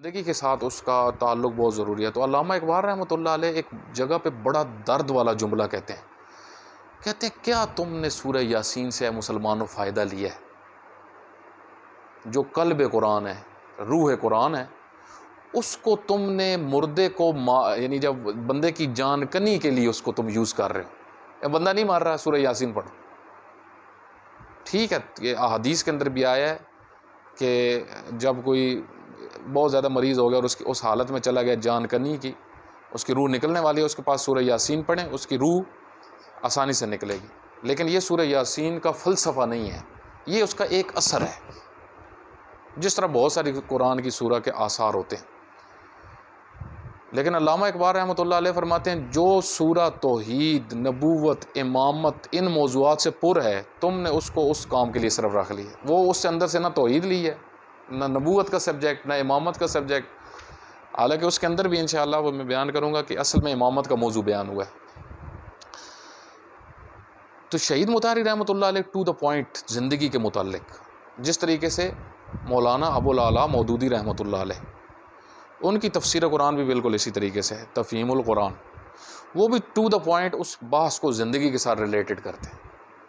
زندگی کے ساتھ اس کا تعلق بہت ضروری ہے۔ تو علامہ اقبال رحمۃ اللہ علیہ ایک جگہ پہ بڑا درد والا جملہ کہتے ہیں کیا تم نے سورہ یاسین سے اے مسلمانوں فائدہ لیا ہے؟ جو قلب قرآن ہے، روح قرآن ہے، اس کو تم نے مردے کو یعنی جب بندے کی جان کنی کے لیے اس کو تم یوز کر رہے ہو، بندہ نہیں مار رہا، سورہ یاسین پڑھو۔ ٹھیک ہے، یہ احادیث کے اندر بھی آیا ہے کہ جب کوئی بہت زیادہ مریض ہو گیا اور اس حالت میں چلا گیا جان کنی کی، اس کی روح نکلنے والی ہے، اس کے پاس سورہ یاسین پڑھیں، اس کی روح آسانی سے نکلے گی۔ لیکن یہ سورہ یاسین کا فلسفہ نہیں ہے، یہ اس کا ایک اثر ہے، جس طرح بہت ساری قرآن کی سورہ کے آثار ہوتے ہیں۔ لیکن علامہ اقبال رحمۃ اللہ علیہ فرماتے ہیں جو سورہ توحید، نبوت، امامت ان موضوعات سے پر ہے، تم نے اس کو اس کام کے لیے صرف رکھ لی ہے۔ وہ اس سے اندر سے نہ توحید لی ہے، نہ نبوت کا سبجیکٹ، نہ امامت کا سبجیکٹ، حالانکہ اس کے اندر بھی انشاءاللہ وہ میں بیان کروں گا کہ اصل میں امامت کا موضوع بیان ہوا ہے۔ تو شہید مطہری رحمۃ اللہ علیہ ٹو دا پوائنٹ زندگی کے متعلق، جس طریقے سے مولانا ابو الاعلیٰ مودودی رحمۃ اللہ علیہ، ان کی تفسیر قرآن بھی بالکل اسی طریقے سے ہے، تفہیم القرآن، وہ بھی ٹو دا پوائنٹ اس بحث کو زندگی کے ساتھ ریلیٹڈ کرتے ہیں۔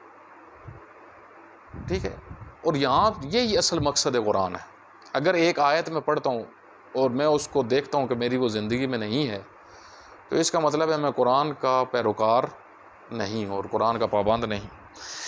ٹھیک ہے، اور یہاں یہی اصل مقصد قرآن ہے۔ اگر ایک آیت میں پڑھتا ہوں اور میں اس کو دیکھتا ہوں کہ میری وہ زندگی میں نہیں ہے، تو اس کا مطلب ہے میں قرآن کا پیروکار نہیں ہوں اور قرآن کا پابند نہیں۔